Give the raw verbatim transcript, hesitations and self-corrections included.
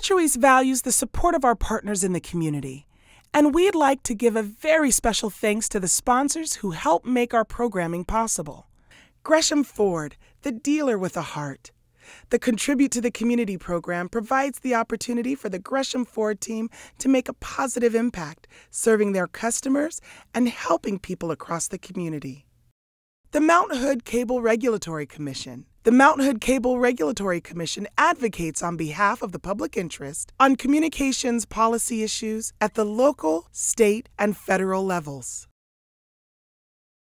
MetroEast values the support of our partners in the community, and we'd like to give a very special thanks to the sponsors who help make our programming possible. Gresham Ford, the dealer with a heart. The Contribute to the Community program provides the opportunity for the Gresham Ford team to make a positive impact, serving their customers and helping people across the community. The Mount Hood Cable Regulatory Commission. The Mount Hood Cable Regulatory Commission advocates on behalf of the public interest on communications policy issues at the local, state, and federal levels.